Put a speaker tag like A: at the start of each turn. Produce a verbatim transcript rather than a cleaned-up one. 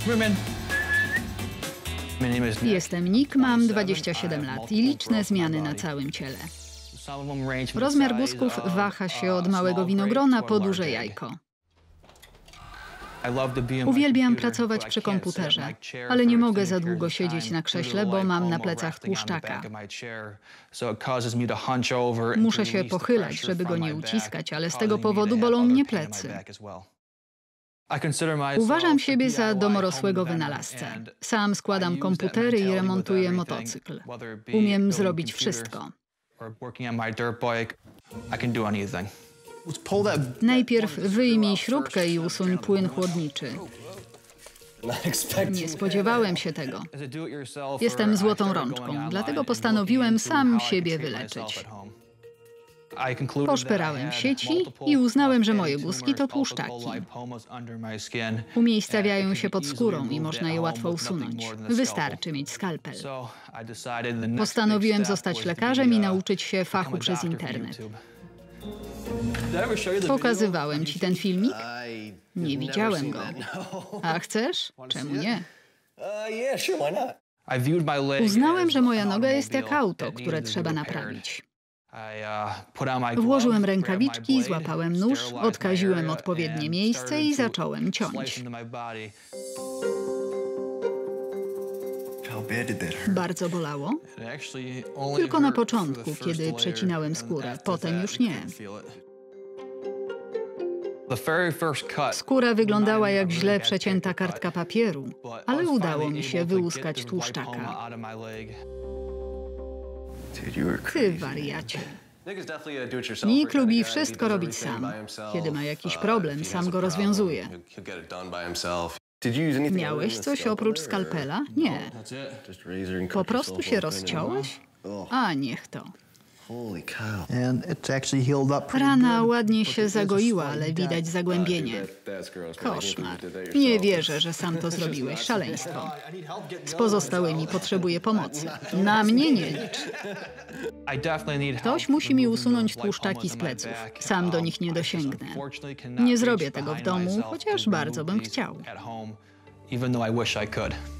A: Jestem Nick, mam dwadzieścia siedem lat i liczne zmiany na całym ciele. Rozmiar guzków waha się od małego winogrona po duże jajko. Uwielbiam pracować przy komputerze, ale nie mogę za długo siedzieć na krześle, bo mam na plecach tłuszczaka. Muszę się pochylać, żeby go nie uciskać, ale z tego powodu bolą mnie plecy. Uważam siebie za domorosłego wynalazcę. Sam składam komputery i remontuję motocykl. Umiem zrobić wszystko. Najpierw wyjmij śrubkę i usuń płyn chłodniczy. Nie spodziewałem się tego. Jestem złotą rączką, dlatego postanowiłem sam siebie wyleczyć. Poszperałem w sieci i uznałem, że moje guzki to tłuszczaki. Umiejscawiają się pod skórą i można je łatwo usunąć. Wystarczy mieć skalpel. Postanowiłem zostać lekarzem i nauczyć się fachu przez internet. Pokazywałem ci ten filmik? Nie widziałem go. A chcesz? Czemu nie? Uznałem, że moja noga jest jak auto, które trzeba naprawić. Włożyłem rękawiczki, złapałem nóż, odkaziłem odpowiednie miejsce i zacząłem ciąć. Bardzo bolało? Tylko na początku, kiedy przecinałem skórę, potem już nie. Skóra wyglądała jak źle przecięta kartka papieru, ale udało mi się wyłuskać tłuszczaka. Ty, wariacie. Nick lubi wszystko robić sam. Kiedy ma jakiś problem, sam go rozwiązuje. Miałeś coś oprócz skalpela? Nie. Po prostu się rozciąłeś? A niech to. Rana ładnie się zagoiła, ale widać zagłębienie. Koszmar. Nie wierzę, że sam to zrobiłeś. Szaleństwo. Z pozostałymi potrzebuję pomocy. Na mnie nie licz. Ktoś musi mi usunąć tłuszczaki z pleców. Sam do nich nie dosięgnę. Nie zrobię tego w domu, chociaż bardzo bym chciał.